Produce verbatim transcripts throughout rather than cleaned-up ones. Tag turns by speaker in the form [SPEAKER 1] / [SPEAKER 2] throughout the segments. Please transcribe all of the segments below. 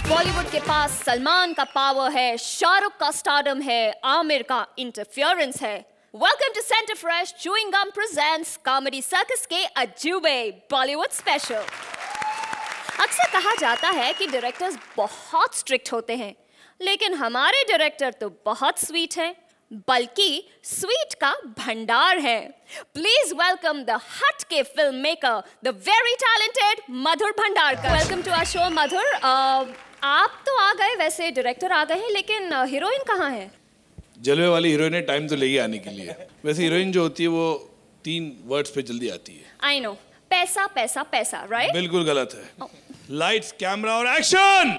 [SPEAKER 1] बॉलीवुड के पास सलमान का पावर है, शाहरुख का स्टारडम है, आमिर का इंटरफेरेंस है। Welcome to Center Fresh chewing gum presents comedy circus के अजूबे बॉलीवुड स्पेशल। अक्सर कहा जाता है कि डायरेक्टर्स बहुत स्ट्रिक्ट होते हैं, लेकिन हमारे डायरेक्टर तो बहुत स्वीट हैं, बल्कि स्वीट का भंडार है। प्लीज वेलकम द हट के film maker, the very talented Madhur Bhandarkar. Welcome to our show Madhur. आप तो आ गए, वैसे डायरेक्टर आ गए हैं, लेकिन हीरोइन कहाँ है?
[SPEAKER 2] जलवे वाली हीरोइन ने टाइम तो लेगी आने के लिए। वैसे हीरोइन जो होती है वो तीन वर्ड्स पे जल्दी आती है।
[SPEAKER 1] आई नो, पैसा पैसा पैसा, राइट?
[SPEAKER 2] बिल्कुल गलत है। लाइट्स, कैमरा और action.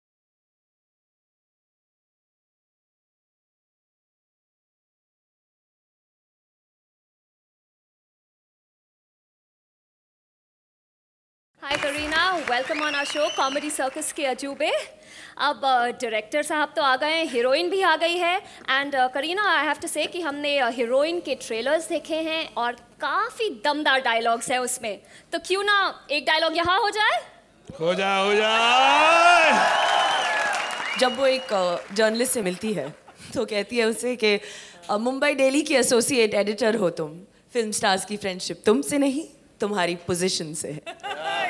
[SPEAKER 1] Hi Kareena, welcome on our show comedy circus के अजूबे। अब डायरेक्टर uh, साहब तो आ गए हैं, हीरोइन भी आ गई है। And Kareena, I have to say कि हमने हीरोइन uh, के ट्रेलर्स देखे हैं और काफ़ी दमदार डायलॉग्स हैं उसमें, तो क्यों ना एक डायलॉग यहाँ हो जाए?
[SPEAKER 2] हो जाए हो जाए।
[SPEAKER 3] जब वो एक जर्नलिस्ट uh, से मिलती है तो कहती है उसे कि uh, मुंबई डेली की एसोसिएट एडिटर हो तुम, फिल्म स्टार्स की फ्रेंडशिप तुमसे नहीं तुम्हारी पोजीशन से है।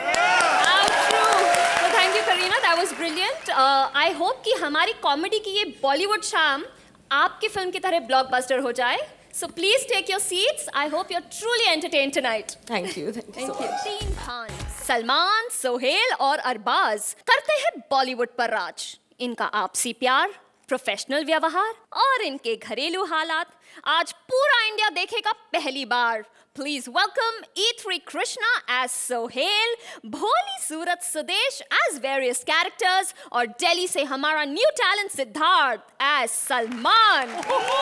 [SPEAKER 1] ब्रिलियंट। आई होप कि हमारी कॉमेडी की ये बॉलीवुड शाम आपकी फिल्म की तरह ब्लॉकबस्टर हो जाए। So please take your seats. I hope you are truly entertained tonight.
[SPEAKER 3] Thank you thank you so much.
[SPEAKER 1] तीन खान, सलमान, सोहेल और अरबाज करते हैं बॉलीवुड पर राज। इनका आपसी प्यार, प्रोफेशनल व्यवहार और इनके घरेलू हालात आज पूरा इंडिया देखेगा पहली बार। Please welcome E three Krishna as Sohail, भोली सूरत सुदेश as various characters और दिल्ली से हमारा new talent Siddharth as Salman.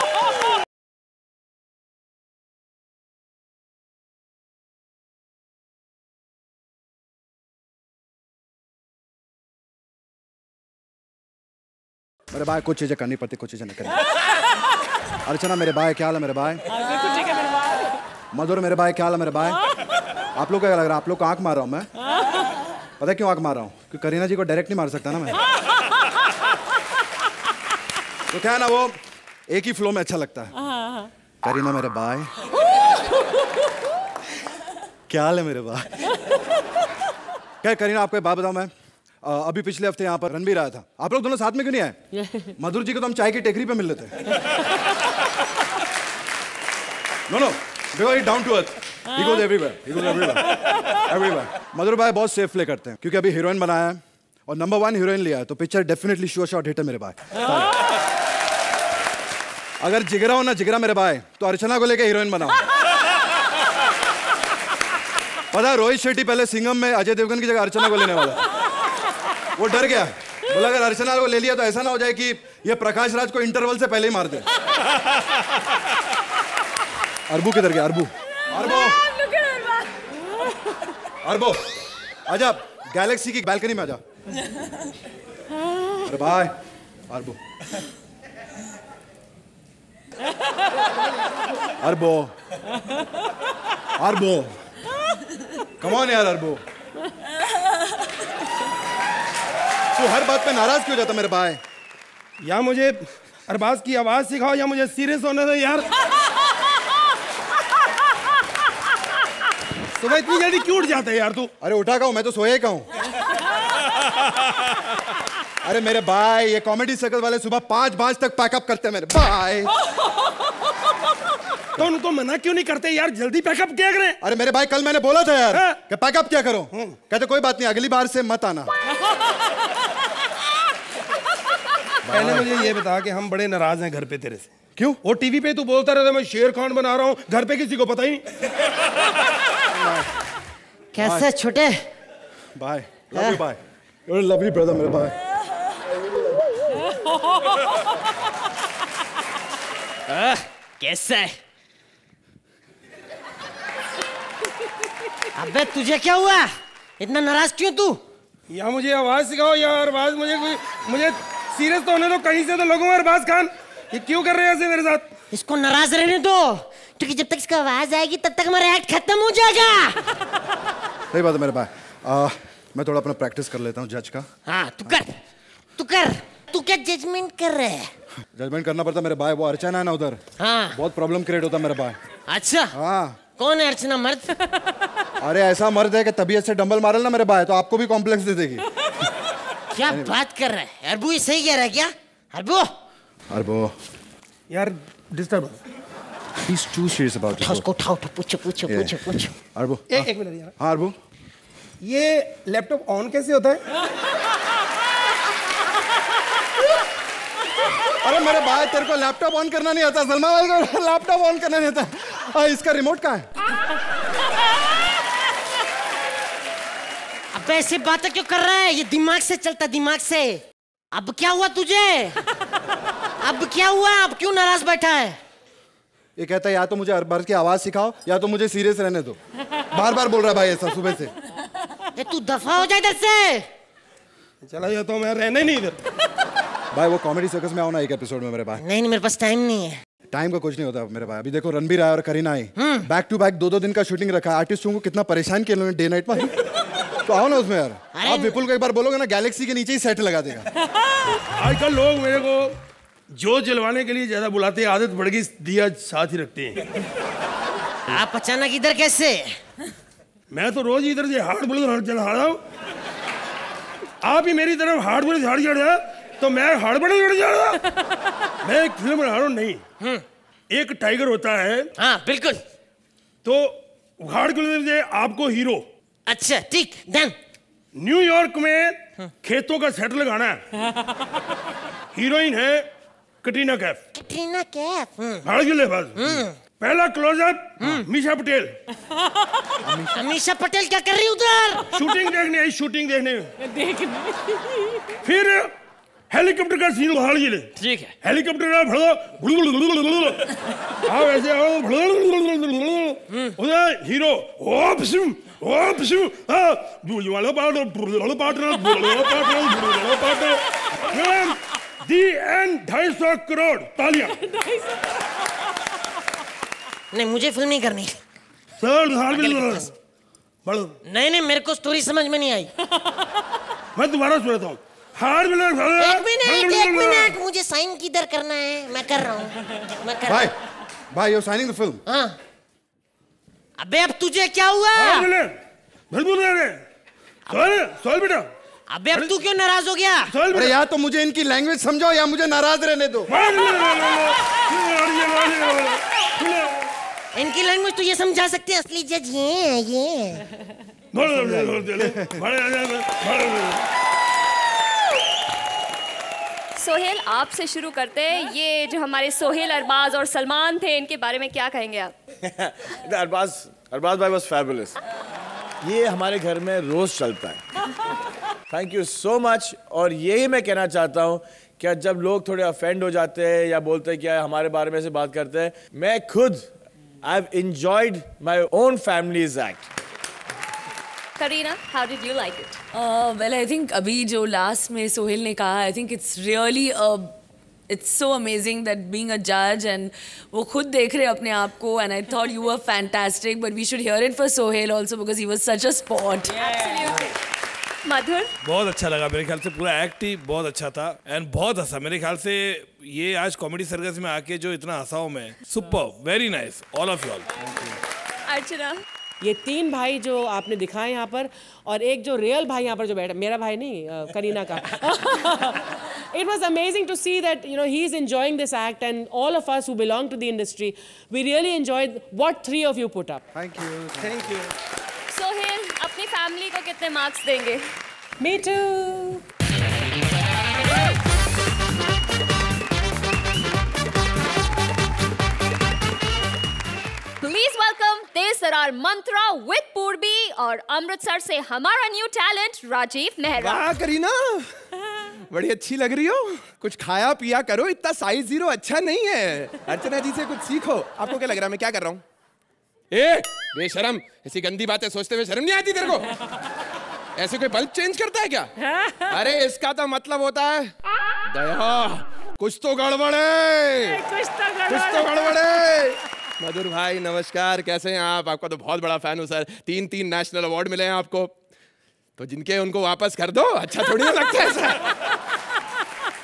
[SPEAKER 4] मेरे भाई कुछ चीजें करनी पड़ती, कुछ चीजें नहीं करनी। अर्चना मेरे भाई, क्या हाल है मेरे भाई? मधुर मेरे भाई, क्या हाल है मेरे भाई? आप लोग क्या लग रहा है? आप लोग को आंख मार रहा हूँ मैं? पता है क्यों आंख मार रहा हूँ? क्योंकि करीना जी को डायरेक्ट नहीं मार सकता ना मैं। तो क्या है ना, वो एक ही फ्लो में अच्छा लगता है। करीना मेरे भाई, क्या हाल है मेरे भाई? क्या करीना, आपको एक बात बताऊं मैं? आ, अभी पिछले हफ्ते यहाँ पर रणबीर आया था। आप लोग दोनों साथ में क्यों नहीं आए? मधुर जी को तो हम चाय की टेकरी पे मिल लेते। No no, because he's down to earth. He goes everywhere. He goes everywhere. Everywhere. Madhur भाई बहुत सेफ प्ले करते हैं, क्योंकि अभी हीरोइन बनाया है और नंबर वन हीरोइन लिया है, तो picture definitely sure shot hit है मेरे भाई। अगर जिगरा हो ना जिगरा मेरे भाई, तो अर्चना को लेके हीरोइन बनाओ। पता है रोहित शेट्टी पहले सिंघम में अजय देवगन की जगह अर्चना को लेने वाला, वो डर गया, बोला अगर अर्चना को ले लिया तो ऐसा ना हो जाए कि ये प्रकाश राज को इंटरवल से पहले ही मार दे। अरबू किधर गया? अरबू, अरबो, अरबो, आजा गैलेक्सी की बैल्कनी में आजा। अरे भाई, अरबो, अरबो, अरबो, कम ऑन यार अरबो। तू हर बात पे नाराज क्यों जाता मेरे भाई?
[SPEAKER 5] या मुझे अरबाज की आवाज सिखाओ या मुझे सीरियस होने दो यार। सुबह इतनी जल्दी क्यों उठ जाता है यार तू?
[SPEAKER 4] अरे उठा का हूं मैं, तो सोया का हूं। अरे मेरे भाई, ये कॉमेडी सर्कल वाले सुबह पांच बजे तक पैकअप करते हैं मेरे भाई।
[SPEAKER 5] तो उनको मना क्यों नहीं करते यार, जल्दी पैकअप क्या करें?
[SPEAKER 4] अरे मेरे भाई, कल मैंने बोला था यार कि पैकअप क्या करो, कहते कोई बात नहीं अगली बार से मत आना।
[SPEAKER 5] पहले मुझे ये बता कि हम बड़े नाराज हैं घर पे तेरे से।
[SPEAKER 4] क्यों?
[SPEAKER 5] वो टीवी पे तू बोलता रहता मैं शेर खान बना रहा हूँ, घर पे किसी को पता ही नहीं।
[SPEAKER 6] कैसे छोटे
[SPEAKER 4] भाई? लव यू भाई, यू आर लवली ब्रदर मेरे भाई।
[SPEAKER 6] आ, कैसा है? अबे तुझे क्या हुआ? इतना नाराज क्यों तू?
[SPEAKER 5] या मुझे आवाज सिखाओ या आवाज, मुझे मुझे सीरियस तो होने दो कहीं से तो लगूंगा। अरबाज खान ये क्यों कर रहे हैं ऐसे मेरे साथ?
[SPEAKER 6] इसको नाराज रहने दो, क्योंकि जब तक इसका आवाज आएगी तब तक हमारा एक्ट खत्म हो जाएगा।
[SPEAKER 4] सही बात है मेरे भाई। आ, मैं थोड़ा अपना प्रैक्टिस कर लेता हूँ जज का।
[SPEAKER 6] हाँ तू कर। तू कर, तू क्या जजमेंट कर रहा है?
[SPEAKER 4] जजमेंट करना पड़ता मेरे भाई, वो अर्चना है ना उधर,
[SPEAKER 6] हाँ
[SPEAKER 4] बहुत प्रॉब्लम क्रिएट होता मेरे भाई।
[SPEAKER 6] अच्छा
[SPEAKER 4] हाँ
[SPEAKER 6] कौन है अर्चना मर्द?
[SPEAKER 4] अरे ऐसा मर्द है कि तबीयत से डंबल मारल ना मेरे भाई तो आपको भी कॉम्प्लेक्स दे देगी।
[SPEAKER 6] क्या बात कर रहा है अरबू? ये सही कह रहा है क्या अरबू?
[SPEAKER 4] अरबू
[SPEAKER 5] यार disturb
[SPEAKER 4] he's too serious about it.
[SPEAKER 6] उसको उठाओ उठाओ पूछो पूछो
[SPEAKER 4] Yeah.
[SPEAKER 6] पूछो पूछो।
[SPEAKER 4] अरबू
[SPEAKER 5] एक एक मिनट यार,
[SPEAKER 4] हाँ अरबू
[SPEAKER 5] ये लैपटॉप ऑन कैसे होता है?
[SPEAKER 4] अरे मेरे भाई तेरे को लैपटॉप ऑन करना नहीं आता, सलमान भाई को लैपटॉप ऑन करना नहीं आता। आ, इसका रिमोट कहाँ है?
[SPEAKER 6] अब ऐसे बातें क्यों कर रहा है? ये दिमाग से चलता, दिमाग से। अब क्या हुआ तुझे? अब क्या हुआ? अब क्यों नाराज बैठा है?
[SPEAKER 4] ये कहता है या तो मुझे अरबाज की आवाज सिखाओ या तो मुझे सीरियस रहने दो। बार बार बोल रहा है भाई ऐसा सुबह से।
[SPEAKER 6] ए, तू दफा हो जा इधर से।
[SPEAKER 5] चला जाता हूँ मैं, रहने नहीं इधर।
[SPEAKER 4] भाई वो कॉमेडी सर्कस में आओ ना एक एपिसोड में मेरे भाई।
[SPEAKER 6] नहीं नहीं मेरे पास टाइम नहीं है।
[SPEAKER 4] टाइम का कुछ नहीं होता मेरे भाई। अभी देखो रणबीर आया और करीना आई, बैक टू बैक दो दो दिन का शूटिंग रखा। आर्टिस्टों को कितना परेशान किया उन्होंने डे नाइट में। तो आओ ना उसमें यार। आप विपुल को एक बार बोलोगे ना गैलेक्सी के नीचे ही सेट लगा देगा।
[SPEAKER 5] आजकल लोग मेरे को जो जलवाने के लिए ज्यादा बुलाते हैं, आदत बढ़ गई दिया साथ ही रखते हैं।
[SPEAKER 6] आप अचानक इधर कैसे?
[SPEAKER 5] मैं तो रोज इधर से हार्ड बुलेट चला रहा हूँ, आप ही मेरी तरफ हार्ड बुलेट झाड़ चढ़ रहा तो मैं हार्ड बुलेट चढ़ जा रहा। मैं एक फिल्म बना रहा हूँ नहीं, एक टाइगर होता है।
[SPEAKER 6] हाँ बिल्कुल।
[SPEAKER 5] तो हार्ड बुलेट आपको हीरो।
[SPEAKER 6] अच्छा ठीक डन।
[SPEAKER 5] न्यूयॉर्क में खेतों का सेट लगाना है, हीरोइन है कटरीना कैफ।
[SPEAKER 6] कटरीना कैफ।
[SPEAKER 5] भाड़ के पास पहला क्लोजअप मीशा पटेल।
[SPEAKER 6] मीशा पटेल क्या कर रही उधर?
[SPEAKER 5] शूटिंग देखने आई, शूटिंग देखने देखने फिर हेलीकॉप्टर का सीन उखाड़ के ले। ठीक है। हेलीकॉप्टर का भड़ो आओ ऐसे आओ उधर हीरो ओ पसम ओ पसम हां दूली वाला पार्टनर दूली पार्टनर दूली पार्टनर पार्टनर दी एंड ढाई सौ करोड़ तालियां।
[SPEAKER 6] नहीं मुझे फिल्म नहीं करनी।
[SPEAKER 5] सर हाल में बड़ो
[SPEAKER 6] नहीं नहीं मेरे को स्टोरी समझ में नहीं आई।
[SPEAKER 5] मैं दोबारा सुनाता हूँ। हार मिला
[SPEAKER 6] एक मिनट एक मिनट मुझे साइन किधर करना है? मैं कर रहा हूँ मैं कर
[SPEAKER 4] भाई भाई यू साइनिंग द फिल्म।
[SPEAKER 6] हाँ अबे अब तुझे क्या हुआ?
[SPEAKER 5] हार मिले बिल्कुल रहे सोल सोल बेटा।
[SPEAKER 6] अबे अब तू क्यों नाराज हो गया?
[SPEAKER 4] अरे या तो मुझे इनकी लैंग्वेज समझो या मुझे नाराज रहने दो।
[SPEAKER 6] इनकी लैंग्वेज तो ये समझा सकते हैं, असली जज ये है ये।
[SPEAKER 1] सोहेल आपसे शुरू करते हैं। ये जो हमारे सोहेल अरबाज और सलमान थे, इनके बारे में क्या कहेंगे आप?
[SPEAKER 7] अरबाज अरबाज भाई वाज फैबुलस। ये हमारे घर में रोज चलता है। Thank you so much. और यही मैं कहना चाहता हूँ कि जब लोग थोड़े ऑफेंड हो जाते हैं या बोलते हैं कि हमारे बारे में ऐसे बात करते हैं, मैं खुद I have enjoyed my own families act.
[SPEAKER 1] Kareena, how did you like it?
[SPEAKER 3] Uh, well, I think अभी जो last में सोहेल ने कहा, I think it's really a, it's so amazing that being a judge and वो खुद देख रहे अपने आप को, and I thought you were fantastic, but we should hear it for Sohail also because he was such a sport.
[SPEAKER 1] Absolutely. मधुर?
[SPEAKER 2] बहुत अच्छा लगा, मेरे ख्याल से पूरा एक्ट ही बहुत अच्छा था एंड बहुत हंसा। मेरे ख्याल से ये आज कॉमेडी सर्कस में आके जो इतना हंसा हूँ मैं, super, very nice, all of you all.
[SPEAKER 1] Archana?
[SPEAKER 8] ये तीन भाई जो आपने दिखाए यहाँ पर और एक जो रियल भाई यहाँ पर जो बैठा, मेरा भाई नहीं करीना का। It was amazing to see that you know he's enjoying this act and all of us who belong to the industry, we really enjoyed what three of you put up.
[SPEAKER 4] Thank you, thank you.
[SPEAKER 1] Sohail अपनी family को कितने marks देंगे?
[SPEAKER 8] Me too.
[SPEAKER 1] Please welcome तेसरार Mantra with पूर्वी और अमृतसर से हमारा new talent Rajiv Mehra.
[SPEAKER 9] वाह करीना, बड़ी अच्छी लग रही हो। कुछ खाया पिया करो, इतना साइज जीरो अच्छा नहीं है। अर्चना जी से कुछ सीखो। आपको क्या लग रहा है मैं क्या कर रहा हूँ? ए बेशरम, ऐसी गंदी बातें सोचते हुए शर्म नहीं आती तेरे को? ऐसे कोई बल्ब चेंज करता है क्या? अरे इसका तो मतलब होता है दया, कुछ तो गड़बड़ है, कुछ तो गड़बड़ है। मधुर भाई नमस्कार, कैसे हैं आप? आपका तो बहुत बड़ा फैन हूँ सर। तीन तीन नेशनल अवार्ड मिले हैं आपको, तो जिनके उनको वापस कर दो। अच्छा थोड़ी ना लगता है सर।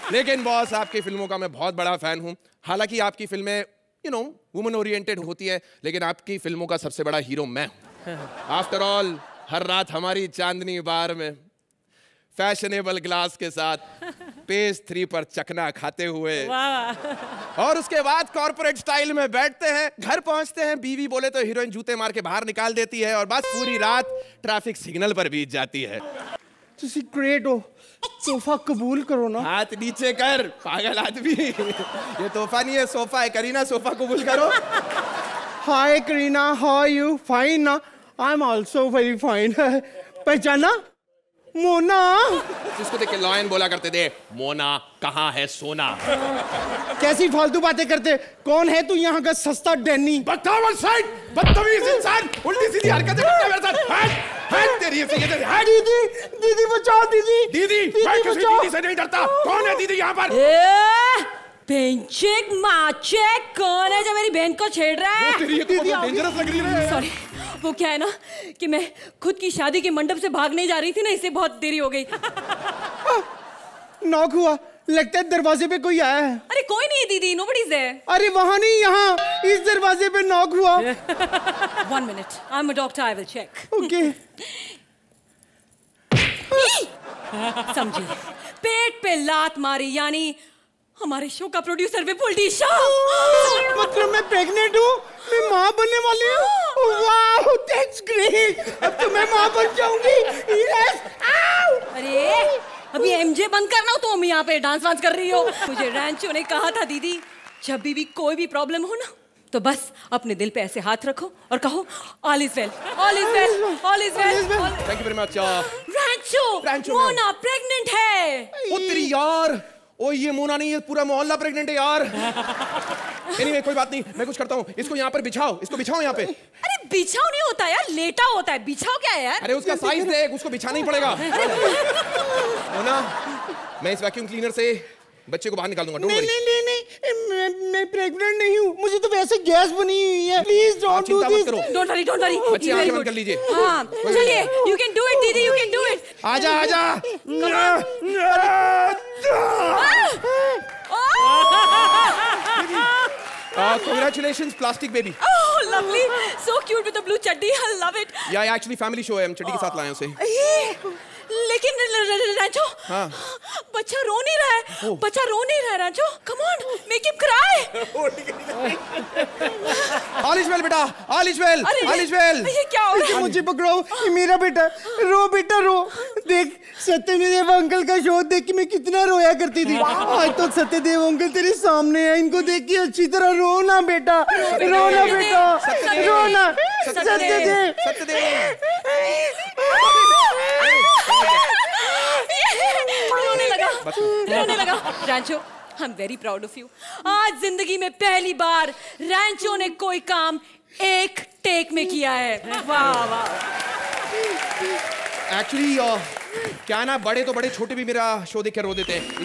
[SPEAKER 9] लेकिन बॉस आपकी फिल्मों का मैं बहुत बड़ा फैन हूँ। हालांकि आपकी फिल्में यू नो वुमन ओरिएंटेड होती है, लेकिन आपकी फिल्मों का सबसे बड़ा हीरो मैं हूँ। आफ्टर ऑल हर रात हमारी चांदनी बार में फैशनेबल ग्लास के साथ पेज थ्री पर चकना खाते हुए और उसके बाद कॉर्पोरेट स्टाइल में बैठते हैं, घर पहुंचते हैं, बीवी बोले तो हीरोइन जूते मार के बाहर निकाल देती है और बस पूरी रात ट्रैफिक सिग्नल पर बीत जाती है।
[SPEAKER 5] तुसी ग्रेट हो, सोफा कबूल करो ना।
[SPEAKER 9] हाथ नीचे कर पागल आदमी, ये तोहफा नहीं है सोफा है। करीना सोफा कबूल करो।
[SPEAKER 5] Hi Kareena, how are you? Fine ना? I am also very fine. पहचाना? मोना।
[SPEAKER 9] जिसको देख के लॉयन बोला करते थे, मोना कहाँ है सोना।
[SPEAKER 5] कैसी फालतू बातें करते, कौन है तू यहाँ का सस्ता डैनी?
[SPEAKER 9] बताओ साइड, बदतमीज इंसान, उल्टी सीधी हरकतें करता है मेरे साथ। हट, हट तेरी ऐसी ये तेरी हट।
[SPEAKER 5] दीदी, दीदी बचाओ दीदी।
[SPEAKER 9] दीदी, मैं किसी दीदी से नहीं डरता। कौन है दीदी यहाँ पर?
[SPEAKER 10] बहन चेक माँ चेक, कौन है जो मेरी बहन को छेड़ रहा है?
[SPEAKER 9] तेरी ये तो बहुत डेंजरस लग रही है।
[SPEAKER 10] सॉरी, वो क्या है ना कि मैं खुद की शादी के मंडप से भागने जा रही थी ना, इससे बहुत देरी हो गई।
[SPEAKER 5] नॉक हुआ, लगता है दरवाजे पे कोई आया है।
[SPEAKER 10] अरे कोई नहीं है दीदी, नोबडी इज देयर।
[SPEAKER 5] अरे वहाँ नहीं, यहाँ इस दरवाजे पे नॉक हुआ।
[SPEAKER 10] One minute, I am a doctor, I will check.
[SPEAKER 5] Okay.
[SPEAKER 10] समझी, पेट पे लात मारी, यानी हमारे शो का प्रोड्यूसर विपुल डी शाह।
[SPEAKER 5] मतलब मैं प्रेग्नेंट हूँ, मैं माँ बनने वाली हूँ। वाह, दैट्स ग्रेट। अब तो मैं माँ बन जाऊंगी। यस।
[SPEAKER 10] अरे अभी एमजे बंद करना हो, तुम यहाँ पे डांस वांस कर रही हो। मुझे रैंचो ने कहा था दीदी, जब भी, भी कोई भी प्रॉब्लम हो ना तो बस अपने दिल पे ऐसे हाथ रखो और कहो all is well, all is well, all is well.
[SPEAKER 9] Thank you very much.
[SPEAKER 10] Rancho, Mona pregnant है।
[SPEAKER 9] ओ तेरी यार, ओ ये मोना नहीं, ये पूरा मोहल्ला प्रेग्नेंट है यार। anyway, कोई बात नहीं, मैं कुछ करता हूँ। इसको यहाँ पर बिछाओ, इसको बिछाओ यहाँ पे।
[SPEAKER 10] अरे बिछाओ नहीं होता यार, लेटा होता है। बिछाओ क्या है यार?
[SPEAKER 9] अरे उसका साइज देख, उसको बिछाना ही पड़ेगा। मोना, मैं इस वैक्यूम क्लीनर से बच्चे को बाहर निकाल दूंगा।
[SPEAKER 5] नहीं नहीं नहीं नहीं, मैं मैं प्रेग्नेंट नहीं हूँ, मुझे तो वैसे गैस बनी हुई है। Please don't do this.
[SPEAKER 10] Don't worry, don't worry.
[SPEAKER 9] बच्चे आंखें बंद कर लीजिए।
[SPEAKER 10] हाँ चलिए, यू कैन डू इट दीदी, यू कैन डू इट।
[SPEAKER 9] आजा आजा। Congratulations, plastic baby.
[SPEAKER 10] Oh, lovely, so cute with the blue chaddi. I love it.
[SPEAKER 9] Yeah, actually family show है, हम चड्डी के साथ लाए उसे।
[SPEAKER 10] लेकिन रैंचो,
[SPEAKER 9] हाँ,
[SPEAKER 10] बच्चा रो नहीं रहा है। बच्चा रो नहीं रहा है रैंचो। Come on, make him cry.
[SPEAKER 9] All is well बेटा, all is well, all is well.
[SPEAKER 10] ये क्या हो रहा है?
[SPEAKER 5] मुझे पकड़ो, ये मेरा बेटा। रो बेटा रो। देख, सत्यदेव अंकल का शो देख के मैं कितना रोया करती थी। आज तो सत्यदेव अंकल तेरे सामने है, इनको देख के अच्छी तरह रो ना बेटा, रो ना बेटा, रो ना। सत्यदेव,
[SPEAKER 9] सत्यदेव।
[SPEAKER 10] रोने लगा, रोने लगा। Rancho, I am very proud of you. आज जिंदगी में पहली बार रैंचो ने कोई काम एक टेक में किया है। वाह वाह।
[SPEAKER 9] एक्चुअली uh, क्या ना, बड़े तो बड़े, छोटे भी मेरा शो देख के रो देते हैं।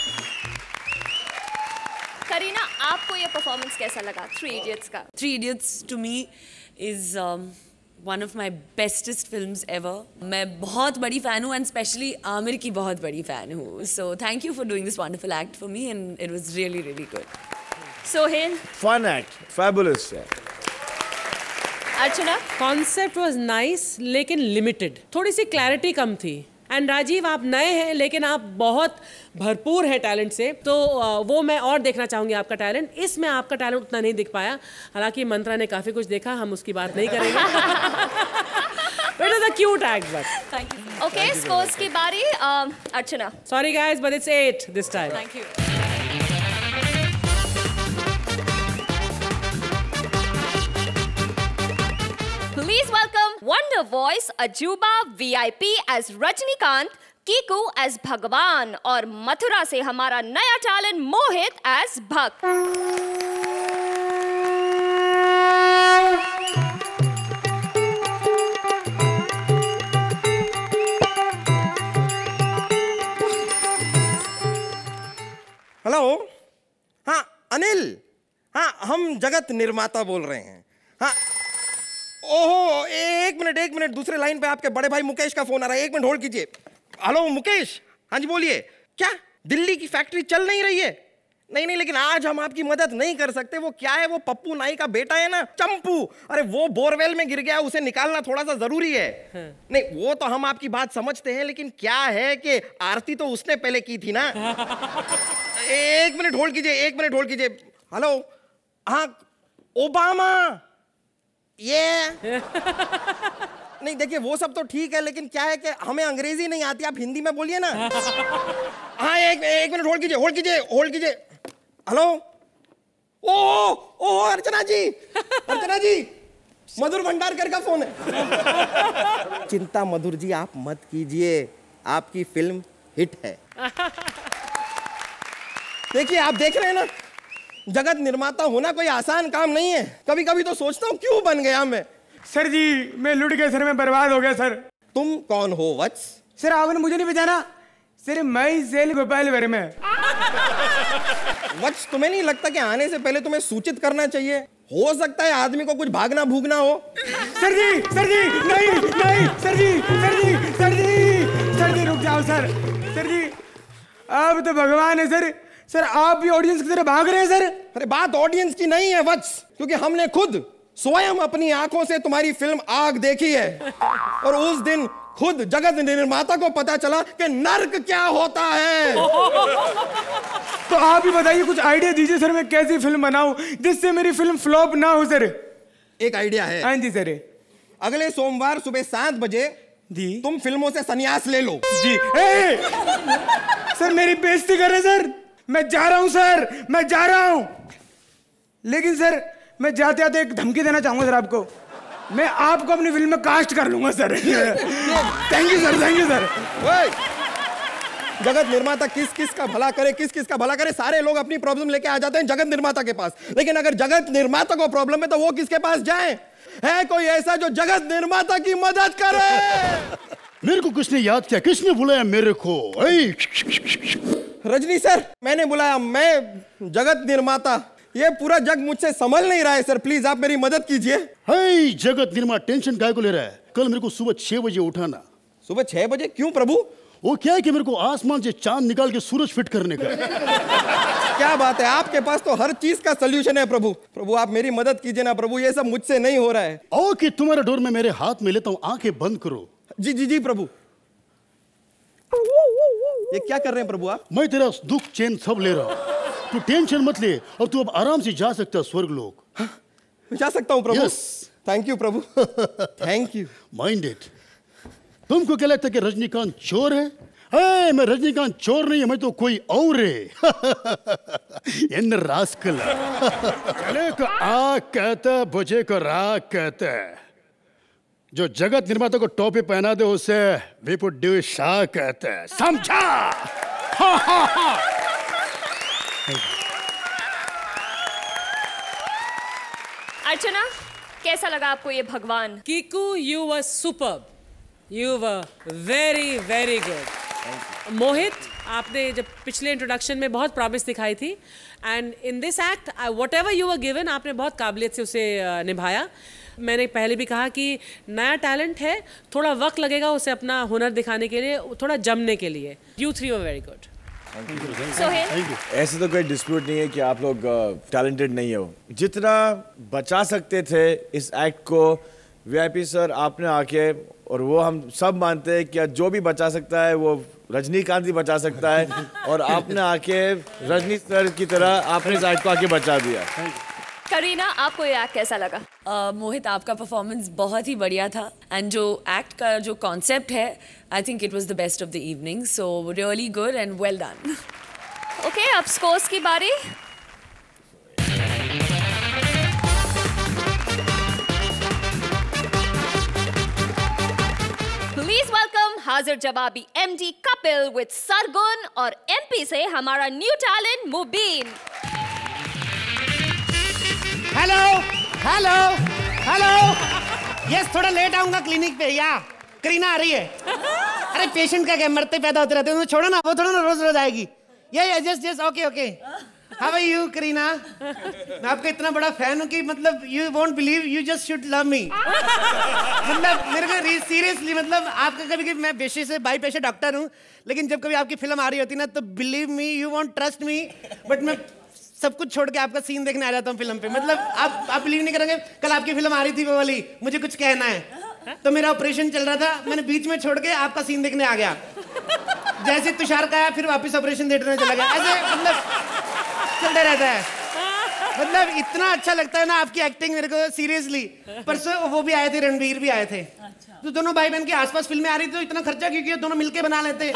[SPEAKER 1] करीना, आपको ये परफॉर्मेंस कैसा लगा थ्री इडियट्स का?
[SPEAKER 3] Three idiots to me is one of my bestest films ever. मैं बहुत बड़ी फ़ैन हूँ, एंड स्पेशली आमिर की बहुत बड़ी फ़ैन हूँ। So thank you for doing this wonderful act for me, and it was really really good.
[SPEAKER 1] Sohail?
[SPEAKER 7] Fun act, fabulous है।
[SPEAKER 1] Archana?
[SPEAKER 8] Concept was nice लेकिन लिमिटेड, थोड़ी सी क्लैरिटी कम थी। एंड राजीव, आप नए हैं लेकिन आप बहुत भरपूर हैं टैलेंट से, तो वो मैं और देखना चाहूँगी आपका टैलेंट। इसमें आपका टैलेंट उतना नहीं दिख पाया, हालांकि मंत्रा ने काफ़ी कुछ देखा, हम उसकी बात नहीं करेंगे। It was a cute act, but
[SPEAKER 1] Thank you. Okay, scores की बारी अर्चना।
[SPEAKER 8] Sorry guys, but it's eight this time.
[SPEAKER 1] Thank you. Please welcome Wonder Voice Ajuba V I P as Rajnikant, Kiku as Bhagwan और मथुरा से हमारा नया talent Mohit as भक्त।
[SPEAKER 5] Hello, हाँ अनिल, हाँ हम जगत निर्माता बोल रहे हैं। हाँ, ओहो एक मिनट एक मिनट, दूसरे लाइन पे आपके बड़े भाई मुकेश का फोन आ रहा है, एक मिनट होल्ड कीजिए। हेलो मुकेश, हाँ जी बोलिए। क्या
[SPEAKER 11] दिल्ली की फैक्ट्री चल नहीं रही है। नहीं नहीं लेकिन आज हम आपकी मदद नहीं कर सकते। वो क्या है, वो पप्पू नाई का बेटा है ना, चंपू, अरे वो बोरवेल में गिर गया, उसे निकालना थोड़ा सा जरूरी है। हाँ। नहीं वो तो हम आपकी बात समझते हैं, लेकिन क्या है कि आरती तो उसने पहले की थी ना। एक मिनट होल्ड कीजिए, एक मिनट होल्ड कीजिए। हेलो, हाँ ओबामा, ये नहीं देखिए वो सब तो ठीक है, लेकिन क्या है कि हमें अंग्रेजी नहीं आती, आप हिंदी में बोलिए ना। हाँ एक एक मिनट होल्ड कीजिए, होल्ड कीजिए, होल्ड कीजिए। हेलो, ओ ओ अर्चना जी, अर्चना जी, मधुर भंडारकर का फोन है। चिंता मधुर जी आप मत कीजिए, आपकी फिल्म हिट है। देखिए आप देख रहे हैं ना, जगत निर्माता होना कोई आसान काम नहीं है। कभी कभी तो सोचता हूँ क्यों बन गया मैं।
[SPEAKER 12] सर जी मैं लुट गया सर, मैं बर्बाद हो गया सर।
[SPEAKER 11] तुम कौन हो वत्स?
[SPEAKER 12] सर आपने मुझे नहीं पहचाना, सर मैं सेल गोपाल वर्मा।
[SPEAKER 11] वत्स तुम्हें नहीं लगता कि आने से पहले तुम्हें सूचित करना चाहिए? हो सकता है आदमी को कुछ भागना भूगना हो।
[SPEAKER 12] सर जी सर जी नहीं नहीं सर जी सर जी सर जी सर जी रुक जाओ सर। सर जी आप तो भगवान है सर। सर आप भी ऑडियंस की तरह भाग रहे हैं सर।
[SPEAKER 11] अरे बात ऑडियंस की नहीं है वत्स, क्योंकि हमने खुद स्वयं अपनी आंखों से तुम्हारी फिल्म आग देखी है, और उस दिन खुद जगत निर्माता को पता चला कि नर्क क्या होता है।
[SPEAKER 12] तो आप ही बताइए, कुछ आइडिया दीजिए सर, मैं कैसी फिल्म बनाऊं जिससे मेरी फिल्म फ्लॉप ना हो सर।
[SPEAKER 11] एक आइडिया है।
[SPEAKER 12] हाँ जी सर।
[SPEAKER 11] अगले सोमवार सुबह सात बजे
[SPEAKER 12] जी तुम
[SPEAKER 11] फिल्मों से संन्यास ले लो।
[SPEAKER 12] जी ए, सर मेरी बेइज्जती कर रहे सर। मैं जा रहा हूं सर, मैं जा रहा हूं। लेकिन सर मैं जाते जाते एक धमकी देना चाहूंगा सर आपको, मैं आपको अपनी फिल्म में कास्ट कर लूंगा sir. Thank you sir, thank you sir.
[SPEAKER 11] जगत निर्माता किस किस का भला करे, किस किस का भला करे। सारे लोग अपनी प्रॉब्लम लेके आ जाते हैं जगत निर्माता के पास, लेकिन अगर जगत निर्माता को प्रॉब्लम है तो वो किसके पास जाए? है कोई ऐसा जो जगत निर्माता की मदद करे?
[SPEAKER 13] मेरे को किसने याद किया, किसने बुलाया मेरे को?
[SPEAKER 11] रजनी सर मैंने बुलाया, मैं जगत निर्माता। ये पूरा जग मुझसे संभल नहीं रहा है सर, प्लीज आप मेरी मदद कीजिए।
[SPEAKER 13] हे जगत निर्माता टेंशन काय को ले रहा है? कल मेरे को सुबह छह बजे उठाना।
[SPEAKER 11] सुबह छह बजे? क्यों प्रभु?
[SPEAKER 13] वो क्या है कि मेरे को आसमान से चांद निकाल के सूरज फिट करने का।
[SPEAKER 11] क्या बात है, आपके पास तो हर चीज का सलूशन है प्रभु। प्रभु आप मेरी मदद कीजिए ना प्रभु, ये सब मुझसे नहीं हो रहा है।
[SPEAKER 13] ओ कि तुम्हारा डोर में मेरे हाथ में लेता हूँ, आंखें बंद करो।
[SPEAKER 11] जी जी जी प्रभु। ये क्या कर रहे हैं प्रभु आप?
[SPEAKER 13] मैं तेरा दुख चैन सब ले रहा हूँ, तू टेंशन मत ले, और तू अब आराम से जा सकता है स्वर्ग लोक।
[SPEAKER 11] हाँ, मैं जा सकता हूँ प्रभु?
[SPEAKER 13] यस।
[SPEAKER 11] थैंक यू प्रभु। Thank you.
[SPEAKER 13] Mind it. तुमको क्या लगता है कि रजनीकांत चोर है? ए, मैं रजनीकांत चोर नहीं है, मैं तो कोई और है। इन रास्कल। चले को आ कहता, बुझे को रा कहता है। जो जगत निर्माता को टोपी पहना दे उसे विपुट ड्यू शाह कहते हैं, समझा? हा हा हा।
[SPEAKER 1] अर्चना कैसा लगा आपको ये भगवान?
[SPEAKER 8] Kiku you were superb, you were very very good. Mohit आपने जब पिछले इंट्रोडक्शन में बहुत प्रॉमिस दिखाई थी, and in this act whatever you were given आपने बहुत काबिलियत से उसे uh, निभाया। मैंने पहले भी कहा कि नया टैलेंट है, थोड़ा वक्त लगेगा उसे अपना हुनर दिखाने के लिए, थोड़ा जमने के लिए। You three were very good.
[SPEAKER 7] ऐसे तो कोई डिस्प्यूट नहीं है कि आप लोग टैलेंटेड नहीं हो। जितना बचा सकते थे इस एक्ट को वीआईपी सर आपने आके, और वो हम सब मानते हैं कि जो भी बचा सकता है वो रजनीकांत ही बचा सकता है, और आपने आके रजनी सर की तरह आपने इस एक्ट को आके बचा दिया।
[SPEAKER 1] करीना आपको ये एक्ट कैसा लगा?
[SPEAKER 3] uh, मोहित आपका परफॉर्मेंस बहुत ही बढ़िया था, एंड जो एक्ट का जो कॉन्सेप्ट है I think it was the best of the evening, so really good and well done.
[SPEAKER 1] Okay अब स्कोर्स की बारी। प्लीज वेलकम हाजिर जवाबी एमडी कपिल विद सरगुन, और एमपी से हमारा new talent Mubeen.
[SPEAKER 6] Hello hello hello. Yes थोड़ा लेट आऊंगा क्लिनिक पे। या करीना आ रही है। अरे पेशेंट का क्या, मरते पैदा होते रहते हैं, छोड़ो ना, वो थोड़ा ना रोज रोज आएगी। Yeah yeah just just okay okay
[SPEAKER 14] How are you, Kareena? मैं आपका इतना बड़ा फैन हूँ कि मतलब you won't believe, you just should love me. मतलब मेरे को सीरियसली मतलब आपका कभी कभी मैं पेशे से बाई पेशे डॉक्टर हूँ, लेकिन जब कभी आपकी फिल्म आ रही होती ना तो believe me you won't trust me, but मैं सब कुछ छोड़ के आपका सीन देखने आ जाता हूँ फिल्म पे. मतलब आप आप बिलीव नहीं करेंगे, कल आपकी फिल्म आ रही थी वो वाली, मुझे कुछ कहना है तो मेरा ऑपरेशन चल रहा था, मैंने बीच में छोड़ के आपका सीन देखने आ गया. जैसे तुषार का आया फिर वापस ऑपरेशन थिएटर में चला गया. ऐसे मतलब चलता रहता है. मतलब इतना अच्छा लगता है ना आपकी एक्टिंग मेरे को सीरियसली. परसों वो भी आए थे, रणवीर भी आए थे. तो दोनों भाई बहन के आसपास फिल्में आ रही थी तो इतना खर्चा क्यों किया, दोनों मिलके बना लेते.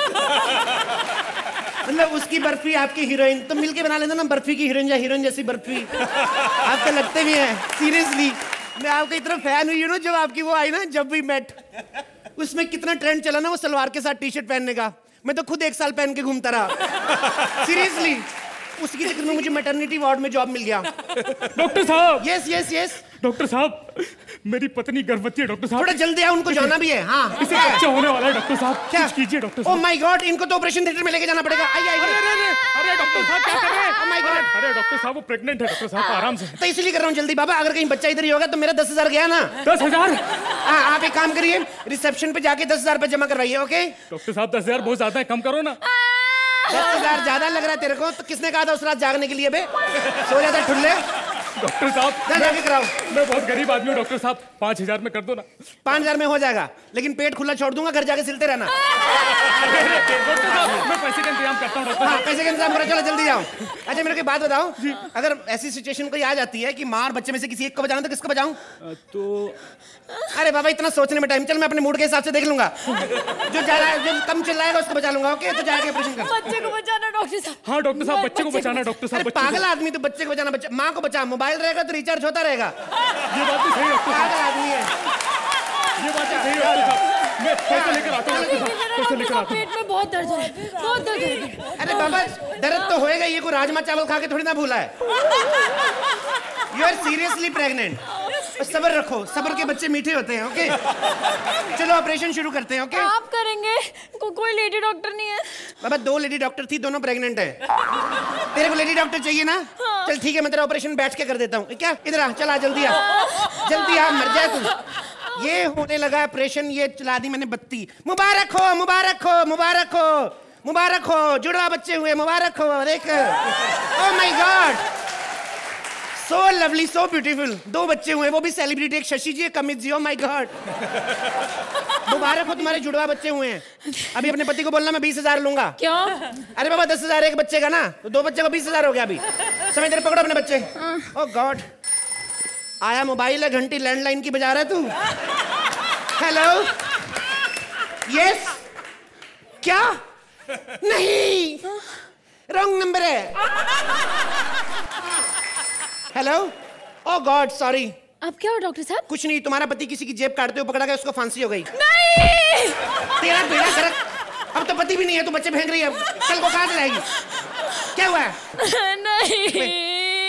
[SPEAKER 14] मतलब उसकी बर्फी आपकी हीरोइन तो मिलके बना लेते ना, बर्फी की हीरोइन या हीरोइन जैसी बर्फी. आप तो लगते भी हैं सीरियसली. मैं आपका इतना फैन हुई ना जब आपकी वो आई ना जब वी मेट, उसमें कितना ट्रेंड चला ना वो सलवार के साथ टी शर्ट पहनने का. मैं तो खुद एक साल पहन के घूमता रहा सीरियसली. उसकी चक्कर में मुझे मैटरनिटी वार्ड में जॉब मिल गया.
[SPEAKER 15] डॉक्टर साहब.
[SPEAKER 14] यस यस यस
[SPEAKER 15] डॉक्टर साहब मेरी पत्नी गर्भवती है डॉक्टर साहब.
[SPEAKER 14] थोड़ा जल्दी आओ, उनको जाना भी है. हाँ
[SPEAKER 15] इसे बच्चा होने वाला है डॉक्टर साहब.
[SPEAKER 14] क्या
[SPEAKER 15] कुछ कीजिए डॉक्टर
[SPEAKER 14] ओह
[SPEAKER 15] साहब.
[SPEAKER 14] माय गॉड, इनको तो ऑपरेशन थिएटर में लेके जाना पड़ेगा. आइए आइए.
[SPEAKER 15] अरे डॉक्टर साहब क्या कर रहे हैं?
[SPEAKER 14] Oh my god.
[SPEAKER 15] अरे डॉक्टर साहब वो प्रेग्नेंट है डॉक्टर साहब, आराम से.
[SPEAKER 14] तो इसलिए कर रहा हूँ जल्दी. बाबा अगर कहीं बच्चा इधर ही होगा तो मेरा दस हजार गया ना.
[SPEAKER 15] दस हजार
[SPEAKER 14] हाँ आप एक काम करिए, रिसेप्शन पे जाके दस हजार रुपए जमा करवाइए. ओके
[SPEAKER 15] डॉक्टर साहब दस हजार बहुत ज्यादा है, कम करो ना.
[SPEAKER 14] दस हजार ज्यादा लग रहा है तेरे को? तो किसने कहा था उस रात जागने के लिए बे? सो जाता ठुल्ले.
[SPEAKER 15] डॉक्टर साहब
[SPEAKER 14] जाके कराओ.
[SPEAKER 15] मैं बहुत गरीब आदमी हूँ डॉक्टर साहब, पाँच हजार में कर दो ना.
[SPEAKER 14] पाँच हजार में हो जाएगा, लेकिन पेट खुला छोड़ दूंगा, घर जाके सिलते रहना.
[SPEAKER 15] डॉक्टर साहब मैं पैसे का इंतजाम करता हूँ.
[SPEAKER 14] हाँ पैसे का इंतजाम करो, चलो जल्दी जाओ. अच्छा मेरे को बात बताओ, अगर ऐसी सिचुएशन कोई आ जाती है कि माँ और बच्चे में से किसी एक को बचाना तो किसको बचाऊं?
[SPEAKER 15] तो
[SPEAKER 14] अरे बाबा इतना सोचने में टाइम, चल मैं अपने मूड के हिसाब से देख लूंगा. जो ज्यादा जो कम चिल्लाएगा उसको बचा लूंगा. ओके तो जाके ऑपरेशन कर.
[SPEAKER 1] बच्चे को बचाना डॉक्टर साहब.
[SPEAKER 15] हाँ डॉक्टर साहब बच्चे को बचाना. डॉक्टर साहब
[SPEAKER 14] पागल आदमी, तो बच्चे को बचाना. बच्चा माँ को बचा, मोबाइल रहेगा तो रिचार्ज होता रहेगा.
[SPEAKER 15] ये बात तो सही है.
[SPEAKER 14] पागल आदमी है.
[SPEAKER 15] ये बात तो सही है डॉक्टर साहब. मैं पैसे लेकर आता हूँ. पैसे लेकर आता हूँ.
[SPEAKER 1] पेट में बहुत दर्द है, बहुत दर्द है.
[SPEAKER 14] अरे बाबा दर्द तो होएगा, ये कोई राजमा चावल खा के थोड़ी ना भूला है. You are seriously pregnant. सब्र रखो, सब्र के बच्चे मीठे होते हैं. ओके चलो ऑपरेशन शुरू करते हैं. ओके
[SPEAKER 1] आप करेंगे? को, कोई लेडी डॉक्टर नहीं है?
[SPEAKER 14] बाबा दो लेडी डॉक्टर थी, दोनों प्रेग्नेंट है. तेरे को लेडी डॉक्टर चाहिए ना? हाँ. चल ठीक है, मैं तेरा ऑपरेशन बैठ के कर देता हूँ. क्या इधर आ, चल आ जल्दी आ, जल्दी आ, मर जाए तू. ये होने लगा ऑपरेशन, ये चला दी मैंने बत्ती. मुबारक हो मुबारक हो मुबारक हो मुबारक हो, जुड़वा बच्चे हुए, मुबारक हो. देख oh my god, so lovely, so beautiful. दो बच्चे हुए, वो भी सेलिब्रिटी, एक शशि जी, एक Amit ji. Oh my god, मुबारक हो, तुम्हारे जुड़वा बच्चे हुए हैं. अभी अपने पति को बोलना मैं बीस हजार लूंगा.
[SPEAKER 1] क्यों?
[SPEAKER 14] अरे बाबा दस हजार एक बच्चे का ना, तो दो बच्चे को बीस हजार हो गया. अभी समय तेरे पकड़ो अपने बच्चे. ओह गॉड, आया मोबाइल है, घंटी लैंडलाइन की बजा रहा है तू. Hello yes. क्या? नहीं, रॉन्ग नंबर है. हेलो. Oh god sorry.
[SPEAKER 1] अब क्या हो डॉक्टर साहब?
[SPEAKER 14] कुछ नहीं, तुम्हारा पति किसी की जेब काटते हुए पकड़ा गया, उसको फांसी हो गई.
[SPEAKER 1] नहीं,
[SPEAKER 14] तेरा बेड़ा गर्क. अब तो पति भी नहीं है, तू बच्चे फेंक रही है, कल को कहाँ से लाएगी? क्या हुआ है?
[SPEAKER 1] नहीं,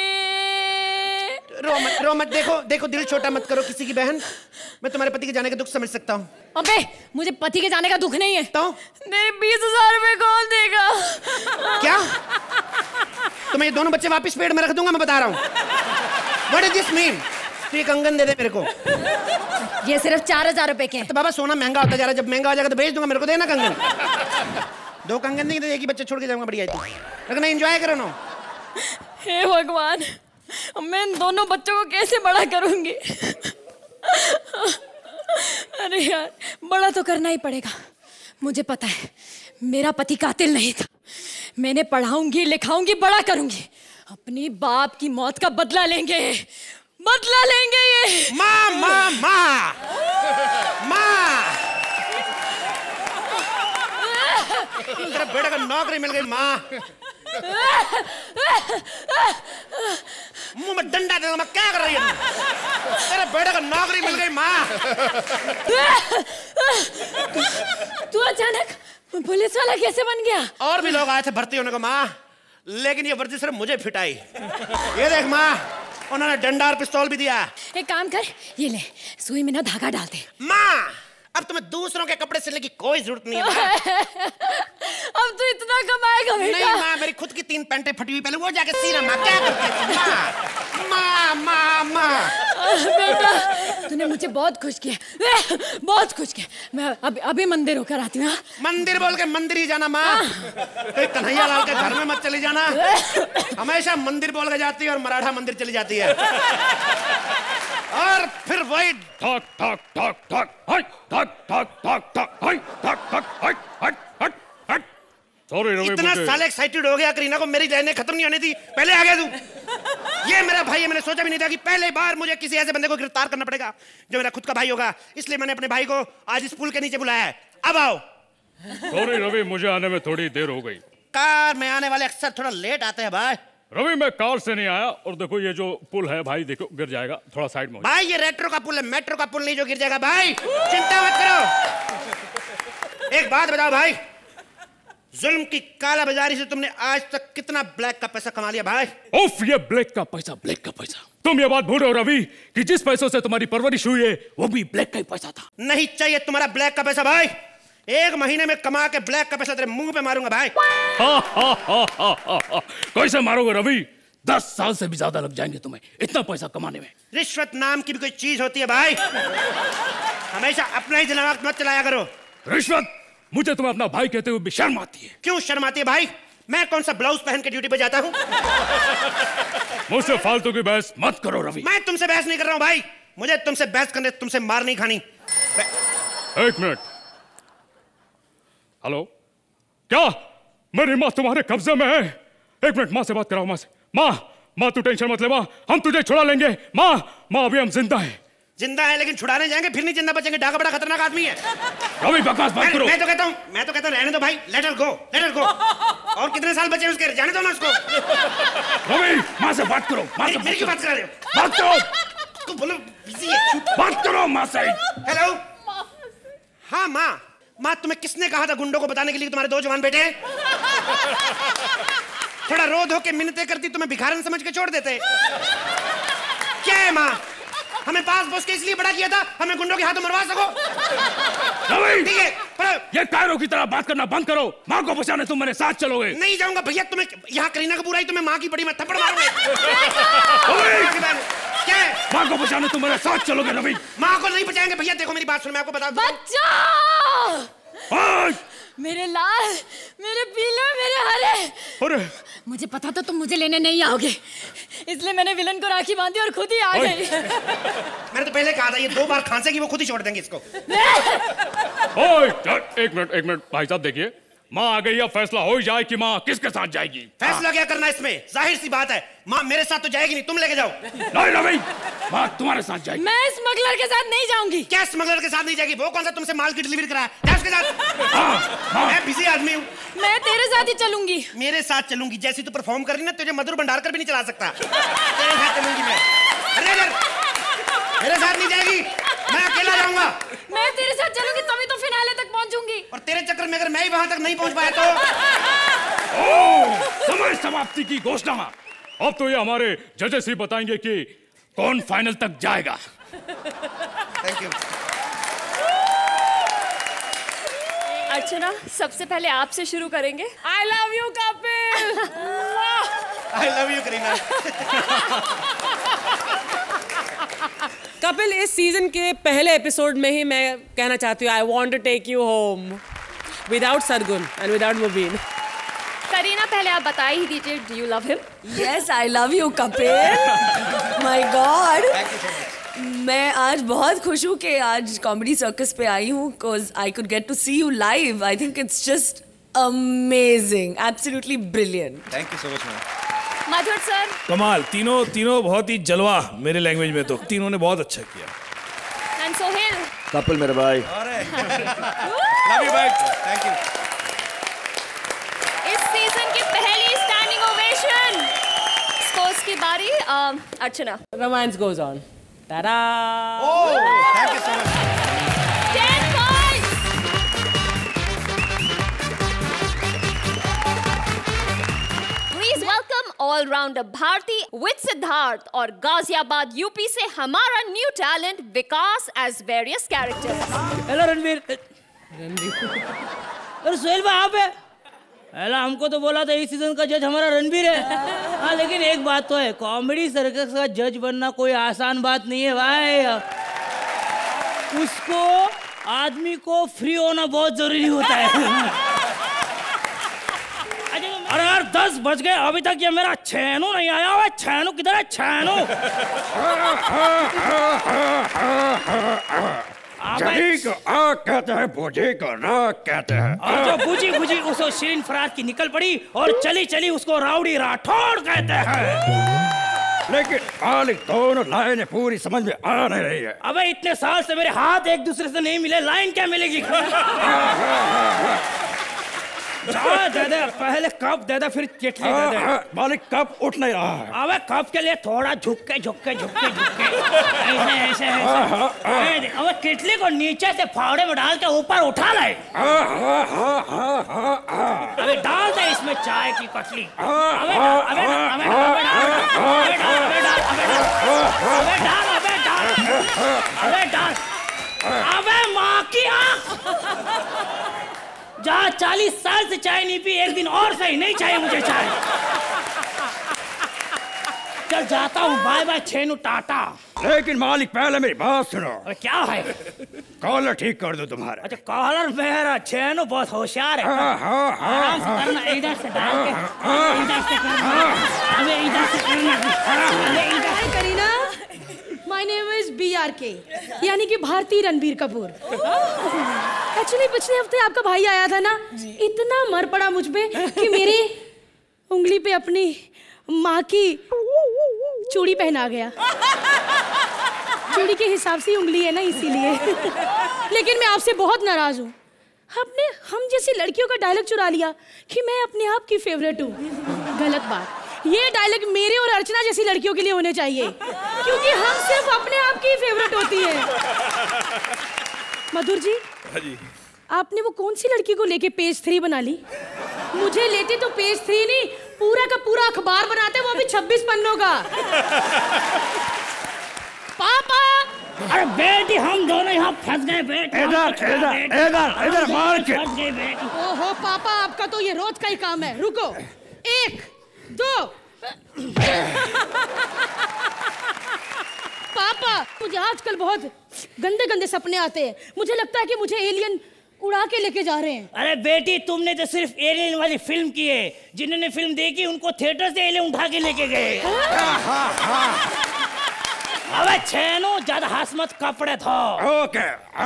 [SPEAKER 14] रो मत, रो मत. देखो देखो, दिल छोटा मत करो किसी की बहन. मैं तुम्हारे पति के जाने का दुख समझ सकता हूँ.
[SPEAKER 1] अबे मुझे पति के जाने का दुख नहीं है.
[SPEAKER 14] तो
[SPEAKER 1] मेरे बीस हजार रुपए कौन देगा?
[SPEAKER 14] क्या? तो मैं ये दोनों बच्चे वापस पेट में रख दूंगा, मैं बता रहा हूँ. What does this mean? तो ये कंगन दे दे मेरे को.
[SPEAKER 1] ये सिर्फ चार हजार रुपए के हैं.
[SPEAKER 14] तो बाबा सोना महंगा होता जा रहा है, जब महंगा हो जाएगा तो बेच दूंगा. मेरे को देना कंगन. दो कंगन नहीं तो एक ही बच्चे छोड़ के जाऊंगा. बढ़िया है, रखना, एंजॉय करो ना.
[SPEAKER 1] हे भगवान, मैं इन दोनों बच्चों को कैसे बड़ा करूंगी? अरे यार, बड़ा तो करना ही पड़ेगा. मुझे पता है मेरा पति कातिल नहीं था. मैंने पढ़ाऊंगी, लिखाऊंगी, बड़ा करूंगी. अपनी बाप की मौत का बदला लेंगे, बदला लेंगे ये.
[SPEAKER 14] माँ माँ माँ माँ, तेरा बेटा का नौकरी मिल गई. माँ मुंह में डंडा दे, मैं क्या कर रही है? तेरे बेटे को नौकरी मिल गई. माँ
[SPEAKER 1] तू अचानक पुलिस वाला कैसे बन गया?
[SPEAKER 14] और भी लोग आए थे भर्ती होने को माँ, लेकिन ये वर्दी सिर्फ मुझे फिट आई. ये देख माँ, उन्होंने डंडा और पिस्तौल भी दिया.
[SPEAKER 1] एक काम कर, ये ले, सुई में ना धागा डाल दे.
[SPEAKER 14] माँ अब तुम्हें दूसरों के कपड़े सिलने की कोई जरूरत नहीं है.
[SPEAKER 1] अब तो इतना
[SPEAKER 10] कमाएगा बेटा?
[SPEAKER 14] नहीं माँ, मेरी खुद की तीन पैंटें फटी हुई, पहले वो जाके सीना माँ, क्या करती है माँ? माँ माँ
[SPEAKER 10] बेटा तूने मुझे बहुत खुश किया, बहुत खुश किया। मैं अभी अभी मंदिर होकर आती हूँ।
[SPEAKER 14] मंदिर बोल के मंदिर ही जाना माँ, कोई कन्हैया लाल के घर में मत चली जाना। हमेशा मंदिर बोल के जाती है और मराठा मंदिर चली जाती है, और फिर वही
[SPEAKER 15] ठक ठक ठक ठक हट ठक ठक ठक ठक हट ठक ठक हट हट हट हट। सॉरी रवि,
[SPEAKER 14] इतना साल एक्साइटेड हो गया करीना को मेरी लाइनें खत्म नहीं होनी थी, पहले आ गया तू। ये मेरा भाई है, मैंने सोचा भी नहीं था कि पहले बार मुझे किसी ऐसे बंदे को गिरफ्तार करना पड़ेगा जो मेरा खुद का भाई होगा, इसलिए मैंने अपने भाई को आज इस पुल के नीचे बुलाया है। अब आओ।
[SPEAKER 15] सॉरी रवि, मुझे आने में थोड़ी देर हो गई।
[SPEAKER 14] कार में आने वाले अक्सर थोड़ा लेट आते हैं भाई।
[SPEAKER 15] रवि मैं कार से नहीं आया, और देखो ये जो पुल है भाई, देखो गिर जाएगा, थोड़ा साइड में हो
[SPEAKER 14] भाई। ये रेट्रो का पुल है, मेट्रो का पुल नहीं जो गिर जाएगा भाई, चिंता मत करो। एक बात बताओ भाई, जुल्म की काला बाजारी से तुमने आज तक कितना ब्लैक का पैसा कमा लिया भाई?
[SPEAKER 15] उफ, ये ब्लैक का पैसा, ब्लैक का पैसा। तुम ये बात भूल रहे हो रवि कि जिस पैसों से तुम्हारी परवरिश हुई है वो भी ब्लैक का ही पैसा था।
[SPEAKER 14] नहीं चाहिए तुम्हारा ब्लैक का पैसा भाई, एक महीने में कमा के ब्लैक का पैसा तेरे मुंह पे मारूंगा भाई।
[SPEAKER 15] कैसे मारोगे रवि? दस साल से भी ज्यादा लग जाएंगे तुम्हें इतना पैसा कमाने में।
[SPEAKER 14] रिश्वत नाम की भी कोई चीज होती है भाई, हमेशा अपना ही दिमाग मत चलाया करो।
[SPEAKER 15] रिश्वत? मुझे तुम्हें अपना भाई कहते हुए भी शर्म आती है।
[SPEAKER 14] क्यों शर्म आती है भाई? मैं कौन सा ब्लाउज पहन के ड्यूटी पे जाता हूँ?
[SPEAKER 15] मुझसे फालतू की बहस मत करो रवि।
[SPEAKER 14] मैं तुमसे बहस नहीं कर रहा हूँ भाई, मुझे तुमसे बहस करने, तुमसे मार नहीं खानी।
[SPEAKER 15] एक मिनट, हेलो, क्या मेरी माँ तुम्हारे कब्जे में है? एक मिनट, माँ से बात कराओ, माँ से। माँ, माँ तू टेंशन मत ले माँ, हम तुझे छुड़ा लेंगे। माँ, माँ अभी हम जिंदा हैं।
[SPEAKER 14] जिंदा है लेकिन छुड़ाने जाएंगे फिर नहीं जिंदा बचेंगे, डाका बड़ा खतरनाक आदमी है।
[SPEAKER 15] रवि बकवास मत करो।
[SPEAKER 14] मैं तो कहता हूँ, मैं तो कहता हूँ रहने दो भाई, let it go, let it go. और कितने साल बचे उसके, जाने दो ना उसको।
[SPEAKER 15] रवि, माँ से बात करो। माँ से
[SPEAKER 14] मेरी क्यों बात कर रहे हो?
[SPEAKER 15] बात करो।
[SPEAKER 14] तू बोलो बिजी है।
[SPEAKER 15] बात करो माँ से।
[SPEAKER 14] हेलो, हाँ माँ। माँ तुम्हें किसने कहा था गुंडों को बताने के लिए तुम्हारे दो जवान बेटे हैं? थोड़ा रो धो के मिन्नतें करती, तुम्हें भिखारन समझ के छोड़ देते। क्या है माँ, हमें पास पोस के इसलिए बड़ा किया था हमें गुंडों के हाथों मरवा सको? ठीक है, पर
[SPEAKER 15] ये कायरों की तरह बात करना बंद करो। माँ को बचाने तुम मेरे साथ चलोगे?
[SPEAKER 14] नहीं जाऊंगा भैया, तुम्हें यहाँ करीना का बुराई, तुम्हें माँ की बड़ी मैं थप्पड़ मारूंगा। क्या है?
[SPEAKER 15] माँ को बचाने तुम मेरे साथ चलोगे रवि?
[SPEAKER 14] माँ को नहीं बचाएंगे भैया, देखो मेरी बात सुनो, मैं आपको बता दूं।
[SPEAKER 10] बचाओ! मेरे लाल, मेरे पीले, मेरे हरे।
[SPEAKER 15] अरे
[SPEAKER 10] मुझे पता था तुम मुझे लेने नहीं आओगे, इसलिए मैंने विलन को राखी बांधी और खुद ही आ गई।
[SPEAKER 14] मैंने तो पहले कहा था ये दो बार खांसेगी वो खुद ही छोड़ देंगे इसको।
[SPEAKER 15] ओए, एक मिनट एक मिनट भाई साहब, देखिए माँ आ गई, अब फैसला हो ही जाए कि माँ किसके साथ जाएगी।
[SPEAKER 14] फैसला क्या करना इसमें, जाहिर सी बात है माँ मेरे साथ तो जाएगी नहीं, तुम लेके जाओ।
[SPEAKER 15] नहीं रवि, माँ तुम्हारे साथ जाएगी।
[SPEAKER 10] मैं स्मगलर के साथ नहीं जाऊंगी।
[SPEAKER 14] क्या स्मगलर के साथ नहीं जाएगी? वो कौन सा तुमसे माल की डिलीवरी कराया? क्या उसके साथ? मैं बिजी आदमी हूँ।
[SPEAKER 10] मैं तेरे साथ ही चलूंगी।
[SPEAKER 14] मेरे साथ चलूंगी? जैसी तू परफॉर्म कर रही ना, तुझे मधुर भंडारकर भी नहीं चला सकता। तेरे साथ चलूंगी मैं। अरे मेरे साथ नहीं जाएगी, मैं अकेला जाऊंगा।
[SPEAKER 10] मैं तेरे साथ चलूंगी तभी तो फिनाले तक पहुंचूंगी।
[SPEAKER 14] और तेरे चक्कर में अगर मैं ही वहां तक नहीं पहुंच पाया तो?
[SPEAKER 15] ओह, समय समाप्ति की घोषणा। अब तो ये हमारे जजेस ही बताएंगे कि कौन फाइनल तक जाएगा।
[SPEAKER 14] Thank you.
[SPEAKER 1] अर्चना, सबसे पहले आपसे शुरू करेंगे।
[SPEAKER 8] I love you Kapil.
[SPEAKER 14] I love you Kareena.
[SPEAKER 8] Kapil, इस सीजन के पहले एपिसोड में ही मैं कहना चाहती हूँ, I want to take you home without Sargun and without Mubeen.
[SPEAKER 1] Kareena, पहले आप बता ही दीजिए, do you love him?
[SPEAKER 3] Yes, I love you Kapil. My god, मैं आज बहुत खुश हूँ कि आज कॉमेडी सर्कस पे आई हूँ, because I could get to see you live. I think it's just amazing, absolutely brilliant.
[SPEAKER 7] Thank you so much ma'am.
[SPEAKER 1] Madhur sir?
[SPEAKER 2] कमाल, तीनों तीनों बहुत ही जलवा मेरे लैंग्वेज में, तो तीनों ने बहुत अच्छा किया।
[SPEAKER 1] एंड सोहेल?
[SPEAKER 7] कपिल मेरे भाई।
[SPEAKER 1] Love you back.
[SPEAKER 7] Thank you.
[SPEAKER 1] इस सीजन की पहली स्टैंडिंग ओवेशन। स्कोर्स की बारी, Archana.
[SPEAKER 8] Romance goes on. Ta-da!
[SPEAKER 7] Oh, thank you so much.
[SPEAKER 1] ten points. Please welcome all-rounder Bharti with Siddharth और गाजियाबाद यूपी से हमारा new talent Vikas as various characters.
[SPEAKER 16] Hello Ranveer. Ranveer. अरे सोहेल भाई आप है? अला हमको तो बोला था इस सीजन का जज हमारा रणबीर है। हाँ लेकिन एक बात तो है, कॉमेडी सर्कस का जज बनना कोई आसान बात नहीं है भाई। उसको आदमी को फ्री होना बहुत जरूरी होता है। अरे यार दस बज गए अभी तक ये मेरा छेनू नहीं आया हुआ। छेनू किधर है छेनू?
[SPEAKER 15] जभी को आ कहते हैं, बूझी को ना कहते हैं।
[SPEAKER 16] और जो बुझी बुझी उसको शीरीन फराज की निकल पड़ी और चली चली उसको राउडी राठौड़ कहते हैं।
[SPEAKER 15] लेकिन मालिक दोनों लाइनें पूरी समझ में आ नहीं रही है।
[SPEAKER 16] अबे इतने साल से मेरे हाथ एक दूसरे से नहीं मिले, लाइन क्या मिलेगी? जा दे दे, पहले कप दे दे फिर केटली दे दे।
[SPEAKER 15] मालिक कप उठ नहीं रहा है।
[SPEAKER 16] अबे कप के लिए थोड़ा झुक के झुक के झुक के झुक के ऐसे ऐसे ऐसे। अबे केटली को नीचे से फावड़े में डाल के ऊपर उठा ले। अबे डाल दे इसमें चाय की कटली। अबे डाल अबे डाल अबे डाल अबे डाल अबे डाल अबे डाल अबे डाल अबे माँ की आँख। जहाँ चालीस साल से चाय नहीं पी, एक दिन और सही नहीं चाहिए मुझे चाय। चल जाता हूँ, बाय बाय छेनू टाटा।
[SPEAKER 15] लेकिन मालिक पहले मेरी बात सुनो।
[SPEAKER 16] अरे क्या है?
[SPEAKER 15] कॉलर ठीक कर दो तुम्हारा।
[SPEAKER 16] अच्छा कॉलर मेरा, छेनू बहुत होशियार है।
[SPEAKER 15] हाँ, हाँ, हाँ,
[SPEAKER 16] आराम से करना, इधर से डाल के इधर से करना, अबे इधर से करना, अबे इधर से।
[SPEAKER 10] Kareena, My name is B R K, यानी कि भारतीय रणबीर कपूर। एक्चुअली पिछले हफ्ते आपका भाई आया था ना, इतना मर पड़ा मुझ पे कि मेरी उंगली पे अपनी माँ की चूड़ी पहना गया। चूड़ी के हिसाब से उंगली है ना, इसीलिए। लेकिन मैं आपसे बहुत नाराज हूँ। आपने हम जैसी लड़कियों का डायलॉग चुरा लिया कि मैं अपने आप की फेवरेट हूँ। गलत बात। ये डायलॉग मेरे और अर्चना जैसी लड़कियों के लिए होने चाहिए, क्योंकि हम सिर्फ अपने आप की फेवरेट होती है। मधुर जी,
[SPEAKER 2] जी
[SPEAKER 10] आपने वो कौन सी लड़की को लेके पेज थ्री बना ली? मुझे लेते तो पेज थ्री नहीं, पूरा का पूरा अखबार बनाते, वो भी छब्बीस पन्नों का। पापा!
[SPEAKER 16] अरे बेटी हम दोनों यहाँ फंस गए बेटी।
[SPEAKER 15] इधर इधर इधर इधर मार के।
[SPEAKER 16] फंस गए बेटी।
[SPEAKER 10] ओहो पापा, आपका तो ये रोज का ही काम है। रुको, एक दो। पापा, मुझे आजकल बहुत गंदे गंदे सपने आते हैं। मुझे लगता है कि मुझे एलियन उड़ा के लेके जा रहे हैं।
[SPEAKER 16] अरे बेटी तुमने तो सिर्फ एलियन वाली फिल्म की है। जिन्होंने फिल्म देखी उनको थिएटर से एलियन उठा के लेके गए। अबे छेनू ज्यादा हंस मत, कपड़े धो।
[SPEAKER 15] ओके।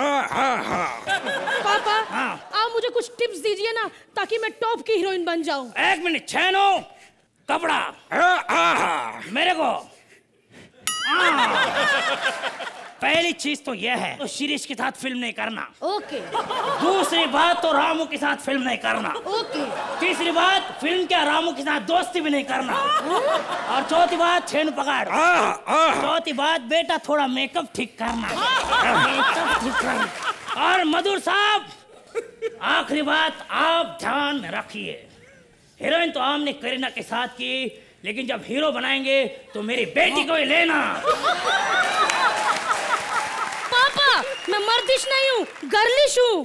[SPEAKER 10] पापा, आप मुझे कुछ टिप्स दीजिए ना, ताकि मैं टॉप की हीरोइन बन जाऊं।
[SPEAKER 16] एक मिनट छेनू, कपड़ा मेरे को। पहली चीज तो यह है, तो शिरीष के साथ फिल्म नहीं करना।
[SPEAKER 10] ओके।
[SPEAKER 16] दूसरी बात तो रामू के साथ फिल्म नहीं करना।
[SPEAKER 10] ओके।
[SPEAKER 16] तीसरी बात, फिल्म क्या रामू के साथ दोस्ती भी नहीं करना। और चौथी बात, छेनू पकड़। चौथी बात बेटा, थोड़ा मेकअप ठीक करना। मेकअप ठीक करना। और मधुर साहब, आखिरी बात आप ध्यान में रखिए, हीरोइन तो हमने करीना के साथ की, लेकिन जब हीरो बनाएंगे तो मेरी बेटी को ही लेना।
[SPEAKER 10] पापा, मैं मर्दिश नहीं हूँ, गर्लिश हूँ।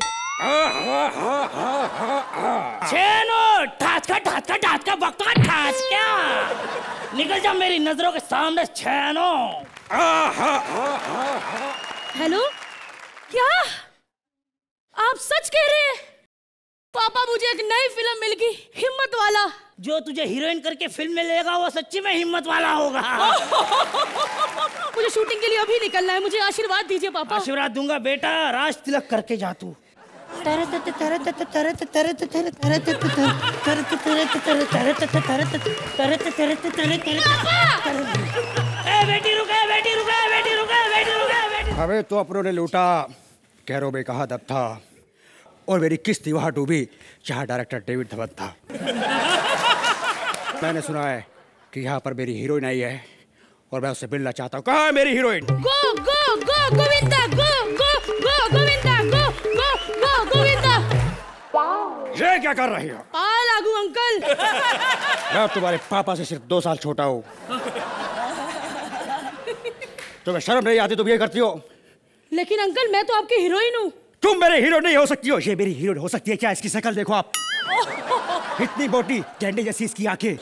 [SPEAKER 16] छेनू, ठाच का ठाच का ठाच का वक्त का ठाच क्या? निकल जा मेरी नजरों के सामने छेनू।
[SPEAKER 10] हेलो, क्या आप सच कह रहे हैं? पापा, मुझे एक नई फिल्म मिल गई, हिम्मत वाला।
[SPEAKER 16] जो तुझे हीरोइन करके फिल्म में लेगा वो सच्ची में हिम्मत वाला होगा।
[SPEAKER 10] मुझे शूटिंग के लिए अभी निकलना है, मुझे आशीर्वाद दीजिए पापा।
[SPEAKER 16] आशीर्वाद दूंगा बेटा, राज तिलक करके जा तू। बेटी रुके, बेटी रुके, बेटी रुके, बेटी रुके, बेटी।
[SPEAKER 17] हमें तो अपनों ने लूटा, कैरों में कहा दब था, और मेरी किस्ती वहां डूबी जहां डायरेक्टर डेविड धवन था। मैंने सुना है कि यहाँ पर मेरी हीरोइन आई है और मैं उससे मिलना चाहता हूँ। कहाँ है मेरी heroine?
[SPEAKER 10] Go go go Govinda, go go go Govinda, go go go Govinda.
[SPEAKER 17] ये क्या कर रही हो?
[SPEAKER 10] आ लागू अंकल।
[SPEAKER 17] मैं तुम्हारे पापा से सिर्फ दो साल छोटा हूँ। तुम्हें शर्म नहीं आती, तुम ये करती हो?
[SPEAKER 10] लेकिन अंकल, मैं तो आपकी हीरोइन हूँ।
[SPEAKER 17] तुम मेरे हीरो नहीं हो सकती हो, ये मेरी हीरोइन हो सकती है क्या? इसकी शक्ल देखो आप। इतनी मोटी झंडे जैसी इसकी आंखें।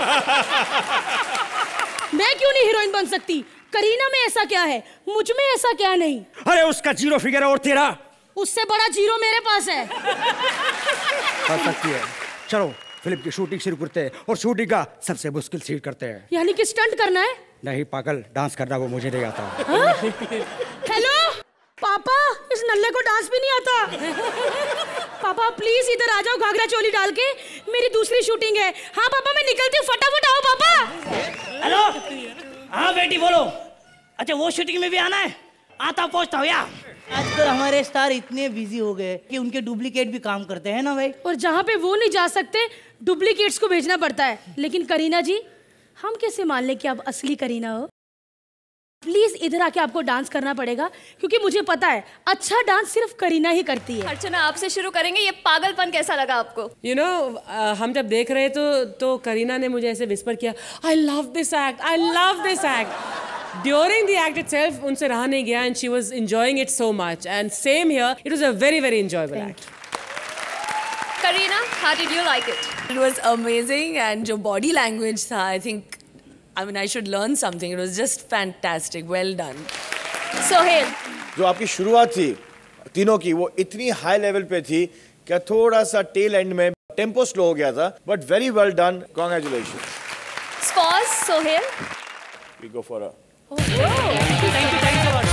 [SPEAKER 10] मैं क्यों नहीं हीरोइन बन सकती? करीना में ऐसा क्या है, मुझ में ऐसा क्या नहीं?
[SPEAKER 17] अरे उसका जीरो फिगर है और तेरा
[SPEAKER 10] उससे बड़ा जीरो मेरे पास है।
[SPEAKER 17] कर सकती है। चलो फिल्म की शूटिंग शुरू करते हैं और शूटिंग का सबसे मुश्किल सीन करते हैं।
[SPEAKER 10] यानी कि स्टंट करना है?
[SPEAKER 17] नहीं पागल, डांस करना वो मुझे नहीं आता।
[SPEAKER 10] हेलो पापा, इस नल्ले को डांस भी नहीं आता। पापा प्लीज इधर आ जाओ, घाघरा चोली डाल के, मेरी दूसरी शूटिंग है। हाँ पापा मैं निकलती हूँ, फटाफट आओ पापा।
[SPEAKER 16] हेलो, हाँ बेटी बोलो। अच्छा वो शूटिंग में भी आना है? आता पहुँचता हूँ यार। आजकल हमारे स्टार इतने बिजी हो गए कि उनके डुप्लीकेट भी काम करते हैं ना भाई।
[SPEAKER 10] और जहाँ पे वो नहीं जा सकते डुप्लीकेट्स को भेजना पड़ता है। लेकिन करीना जी, हम कैसे मान लें कि आप असली करीना हो? प्लीज इधर आके आपको डांस करना पड़ेगा, क्योंकि मुझे पता है अच्छा डांस सिर्फ करीना ही करती है।
[SPEAKER 1] अर्चना आपसे शुरू करेंगे, ये पागलपन कैसा लगा आपको?
[SPEAKER 8] You you know know, uh, हम जब देख रहे तो तो करीना ने मुझे ऐसे विस्पर किया, I love this act, I love this act. During the act itself, उनसे रहा नहीं गया and she was enjoying it so much. And same here, it was a very very enjoyable act.
[SPEAKER 1] Kareena, how did you like it?
[SPEAKER 3] It was amazing and जो body language था, I think, I mean I should learn something. It was just fantastic. Well done.
[SPEAKER 1] Sohail.
[SPEAKER 7] जो आपकी शुरुआत थी तीनों की, वो इतनी हाई लेवल पे थी कि थोड़ा सा टेल एंड में टेम्पो स्लो हो गया था, but very well done, congratulation.
[SPEAKER 1] Scores, Sohail.
[SPEAKER 7] We go for a
[SPEAKER 1] Oh, thank you, thank you, thank you so much.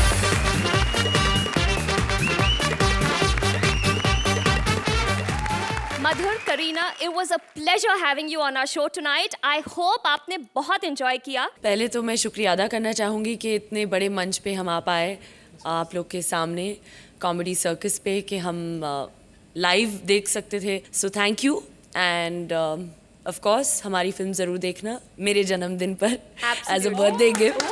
[SPEAKER 1] Madhur, Kareena, it was a pleasure having you on our show tonight. I hope आपने बहुत enjoy किया।
[SPEAKER 3] पहले तो मैं शुक्रिया अदा करना चाहूँगी कि इतने बड़े मंच पे हम आ पाए आप लोग के सामने, कॉमेडी सर्कस पे, कि हम लाइव देख सकते थे। So thank you and of course हमारी फिल्म ज़रूर देखना मेरे जन्मदिन पर एज अ बर्थडे गिफ्ट।